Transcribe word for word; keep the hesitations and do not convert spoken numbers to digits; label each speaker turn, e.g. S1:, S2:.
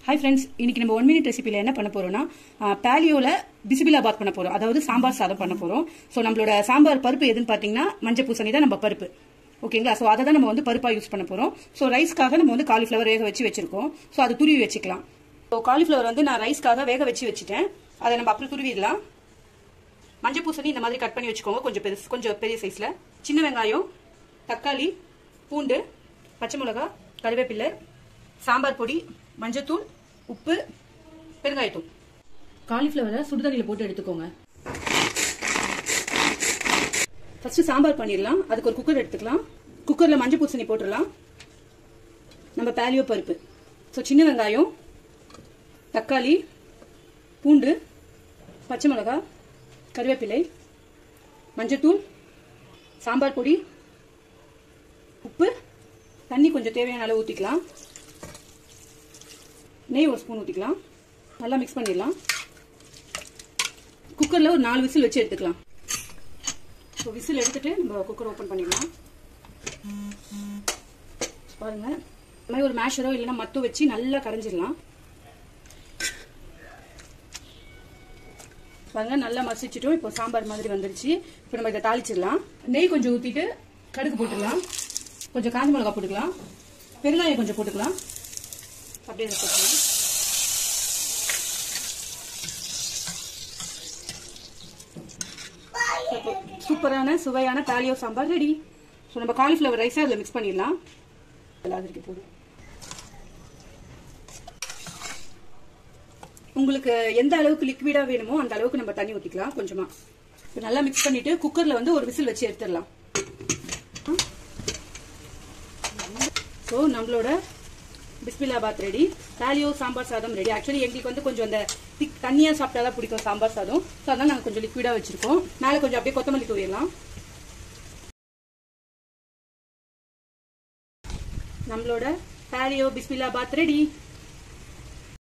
S1: Hi friends, இன்னைக்கு நம்ம one minute ரெசிபில என்ன பண்ண போறோம்னா பாலியோல பிசிபிலா பாத் பண்ண போறோம். அதாவது சாம்பார் சாதம் பண்ண போறோம். சோ நம்மளோட சாம்பார் பருப்பு எதுன்னு பாத்தீங்கன்னா மஞ்சள் பூசணி தான் நம்ம பருப்பு. ஓகேங்களா? சோ அத தான் நம்ம வந்து பருப்பா யூஸ் பண்ண போறோம். சோ ரைஸ்க்காக நம்ம வந்து காலிஃப்ளவர் வேக வச்சு வச்சிருக்கோம். சோ அது துருவி வச்சுக்கலாம். சோ காலிஃப்ளவர் வந்து நான் ரைஸ்க்காக வேக வச்சு வச்சிட்டேன். அதை நம்ம அப்புறம் துருவிடலாம். மஞ்சள் பூசணி இந்த மாதிரி கட் பண்ணி வச்சுக்கோங்க. கொஞ்சம் பெருசு கொஞ்சம் பெரிய சைஸ்ல. சின்ன வெங்காயம், தக்காளி, பூண்டு, பச்சை மிளகாய், கறிவேப்பிலை, சாம்பார் பொடி, மஞ்சத்தூள், உப்பு, பெருங்காயத்தூள். காலிஃப்ளவரை சுடுதண்ணில போட்டு எடுத்துக்கோங்க. ஃபர்ஸ்ட் சாம்பார் பண்ணிடலாம். அதுக்கு ஒரு குக்கர் எடுத்துக்கலாம். குக்கர்ல மஞ்சள் பூசணி போட்டுடலாம். நம்ம பாலியோ பருப்பு. ஸோ சின்ன வெங்காயம், தக்காளி, பூண்டு, பச்சை மிளகாய், கறிவேப்பிலை, மஞ்சத்தூள், சாம்பார் பொடி, உப்பு, தண்ணி கொஞ்சம் தேவையான அளவு ஊற்றிக்கலாம். நெய் ஒரு ஸ்பூன் ஊற்றிக்கலாம். நல்லா மிக்ஸ் பண்ணிடலாம். குக்கரில் ஒரு நாலு விசில் வச்சு எடுத்துக்கலாம். ஸோ விசில் எடுத்துட்டு நம்ம குக்கர் ஓப்பன் பண்ணிடலாம். பாருங்க, இந்த மாதிரி ஒரு மேஷரோ இல்லைன்னா மத்தோ வச்சு நல்லா கரைஞ்சிடலாம். பாருங்க, நல்லா மசிச்சிட்டோம். இப்போ சாம்பார் மாதிரி வந்துருச்சு. இப்போ நம்ம இதை தாளிச்சிடலாம். நெய் கொஞ்சம் ஊற்றிட்டு கடுகு போட்டுக்கலாம். கொஞ்சம் காஞ்ச மிளகா போட்டுக்கலாம். பெருங்காயம் கொஞ்சம் போட்டுக்கலாம். அப்படியே இதை போட்டுக்கலாம். சூப்பரான சுவையான பாலியோ சாம்பார் ரெடி. ஸோ நம்ம காலிஃப்ளவர் ரைஸை அதில் மிக்ஸ் பண்ணிடலாம். போதும். உங்களுக்கு எந்த அளவுக்கு லிக்விடா வேணுமோ அந்த அளவுக்கு நம்ம தண்ணி ஊற்றிக்கலாம் கொஞ்சமா. இப்போ நல்லா மிக்ஸ் பண்ணிட்டு குக்கர்ல வந்து ஒரு விசில் வச்சு எடுத்துடலாம். ஸோ நம்மளோட பிஸ்மில்லா பாத் ரெடி. பாலியோ சாம்பார் சாதம் ரெடி. ஆக்சுவலி எங்களுக்கு வந்து கொஞ்சம் அந்த திக் தண்ணியா சாப்பிட்டாதான் பிடிக்கும் சாம்பார் சாதம். ஸோ அதனால நாங்கள் கொஞ்சம் லிக்விடா வச்சிருக்கோம். மேலே கொஞ்சம் அப்படியே கொத்தமல்லி தூவிடலாம். நம்மளோட பாலியோ பிஸ்மில்லா பாத் ரெடி.